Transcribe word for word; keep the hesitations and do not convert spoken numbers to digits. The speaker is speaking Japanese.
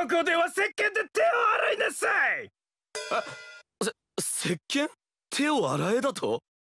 こでは石鹸で手を洗いなさい。 せ石鹸？手を洗えだと？